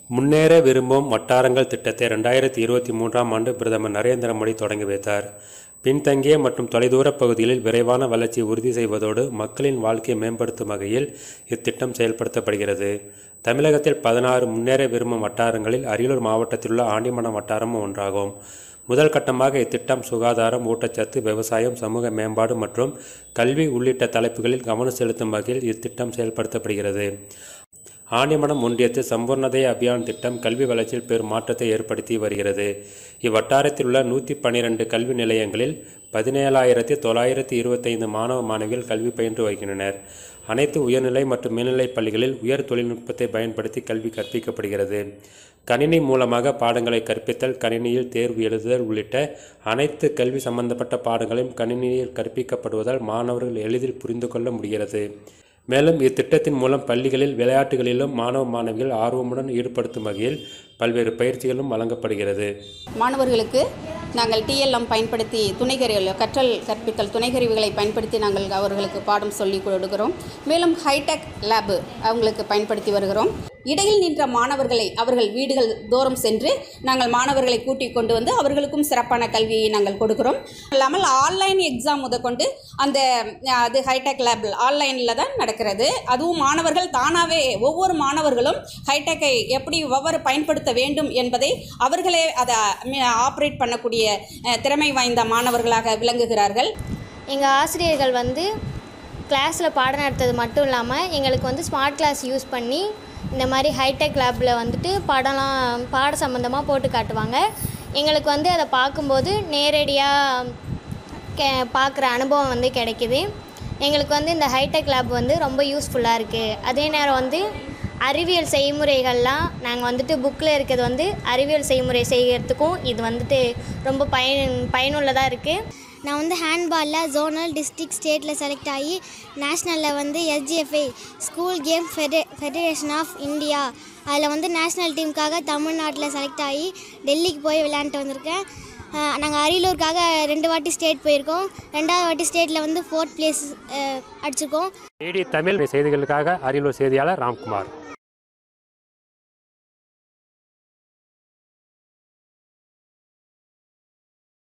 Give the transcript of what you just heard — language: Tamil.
முன்னேற விரும்பும் வட்டாரங்கள் திட்டத்தை 2023ஆம் ஆண்டு பிரதமர் நரேந்திர மோடி தொடங்கி வைத்தார். பின்தங்கிய மற்றும் தொலைதூர பகுதிகளில் விரைவான வளர்ச்சியை உறுதி செய்வதோடு மக்களின் வாழ்க்கையை மேம்படுத்தும் வகையில் இத்திட்டம் செயல்படுத்தப்படுகிறது. தமிழகத்தில் 16 முன்னேற விரும்பும் வட்டாரங்களில் அரியலூர் மாவட்டத்தில் உள்ள ஆண்டிமடம் வட்டாரமும் ஒன்றாகும். முதல் கட்டமாக இத்திட்டம் சுகாதாரம், ஊட்டச்சத்து, விவசாயம், சமூக மேம்பாடு மற்றும் கல்வி உள்ளிட்ட தலைப்புகளில் கவனம் செலுத்தும் வகையில் இத்திட்டம் செயல்படுத்தப்படுகிறது. ஆண்டிமடம் ஒன்றியத்தில் சம்பூர்ணோதய அபியான் திட்டம் கல்வி வளர்ச்சியில் பெரும் மாற்றத்தை ஏற்படுத்தி வருகிறது. இவ்வட்டாரத்தில் உள்ள 112 கல்வி நிலையங்களில் 17,925 மாணவ மாணவிகள் கல்வி பயின்று வருகின்றனர். அனைத்து உயர்நிலை மற்றும் மேல்நிலைப் பள்ளிகளில் உயர் தொழில்நுட்பத்தை பயன்படுத்தி கல்வி கற்பிக்கப்படுகிறது. கணினி மூலமாக பாடங்களை கற்பித்தல், கணினியில் தேர்வு எழுதுதல் உள்ளிட்ட அனைத்து கல்வி சம்பந்தப்பட்ட பாடங்களையும் கணினியில் கற்பிக்கப்படுவதால் மாணவர்கள் எளிதில் புரிந்து கொள்ள முடிகிறது. மேலும் இத்திட்டத்தின் மூலம் பள்ளிகளில் விளையாட்டுகளிலும் மாணவ மாணவிகள் ஆர்வமுடன் ஈடுபடுத்தும் வகையில் பல்வேறு பயிற்சிகளும் வழங்கப்படுகிறது. மாணவர்களுக்கு நாங்கள் TLM பயன்படுத்தி கற்றல் கற்பித்தல் துணைக்கருவிகளை பயன்படுத்தி நாங்கள் அவர்களுக்கு பாடம் சொல்லிக் கொடுக்கிறோம். மேலும் ஹைடெக் லேபு அவங்களுக்கு பயன்படுத்தி வருகிறோம். இடையில் நின்ற மாணவர்களை அவர்கள் வீடுகள் தோறும் சென்று நாங்கள் மாணவர்களை கூட்டிக் கொண்டு வந்து அவர்களுக்கும் சிறப்பான கல்வியை நாங்கள் கொடுக்கிறோம். இல்லாமல் ஆன்லைன் எக்ஸாம் முதற்கொண்டு அது ஹைடெக் லேபில் ஆன்லைனில் தான் நடக்கிறது. அதுவும் மாணவர்கள் தானாகவே ஒவ்வொரு மாணவர்களும் ஹைடெக்கை எப்படி ஒவ்வொரு பயன்படுத்த வேண்டும் என்பதை அவர்களே அதை ஆப்ரேட் பண்ணக்கூடிய திறமை வாய்ந்த மாணவர்களாக விளங்குகிறார்கள். எங்கள் ஆசிரியர்கள் கிளாஸில் பாடம் நடத்துறது மட்டும் இல்லாமல் எங்களுக்கு ஸ்மார்ட் கிளாஸ் யூஸ் பண்ணி இந்த மாதிரி ஹைடெக் லேபில் பாட சம்மந்தமாக போட்டு காட்டுவாங்க. எங்களுக்கு அதை பார்க்கும்போது நேரடியாக பார்க்குற அனுபவம் கிடைக்கிது. எங்களுக்கு இந்த ஹைடெக் லேப் ரொம்ப யூஸ்ஃபுல்லாக இருக்குது. அதே நேரம் அறிவியல் செய்முறைகள்லாம் நாங்கள் புக்கில் இருக்கிறது அறிவியல் செய்முறை செய்கிறதுக்கும் இது ரொம்ப பயனுள்ளதாக இருக்குது. நான் ஹேண்ட்பாலில் ஜோனல், டிஸ்ட்ரிக்ட், ஸ்டேட்டில் செலக்ட் ஆகி நேஷ்னலில் SGFI school game federation of India அதில் நேஷ்னல் டீமுக்காக தமிழ்நாட்டில் செலக்ட் ஆகி டெல்லிக்கு போய் விளையாண்டுட்டு வந்திருக்கேன். நாங்கள் அரியலூருக்காக 2 வாட்டி ஸ்டேட் போயிருக்கோம். 2வது வாட்டி ஸ்டேட்டில் 4th பிளேஸ் அடிச்சிருக்கோம். டிடி தமிழ் செய்திகளுக்காக அரியலூர் செய்தியாளர் ராம்குமார்.